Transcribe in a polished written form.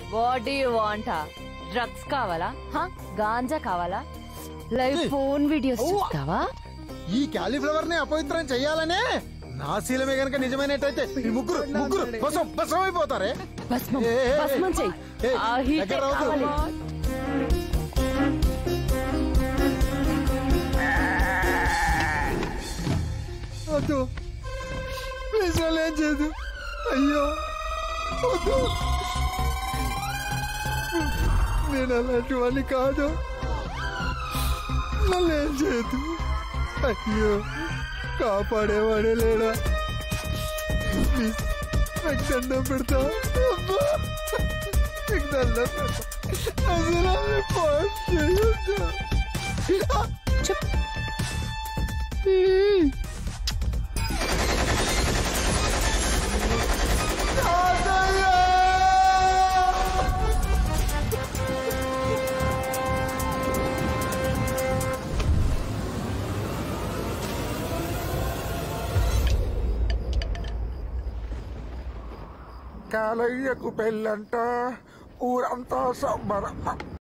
What do you want? Drugs కావాలా? గాంజా కావాలా? Live phone videos చూస్తావా? ఈ క్యాలీఫ్లవర్ ని అపవిత్రం చెయ్యాలనే నా శీలమే గనక నిజమైనట్టయితే ఈ ముగ్గురు ముగ్గురు భస్మం అయిపోతారే. భస్మం చెయ్యి. ఆ హీట్ కావాలి. వద్దు ప్లీజ్ ఏం చేయదు. అయ్యో వద్దు, నేను అలాంటి వాడిని కాదు. నన్ను ఏం చేయదు. అయ్యో కాపాడేవాడే లేడా? ప్లీజ్ నాకు దండం పెడతా. నీకు దండం పెడతా. అసలు కాలయ్యకు పెళ్ళంట, ఊరంతా సంబరం.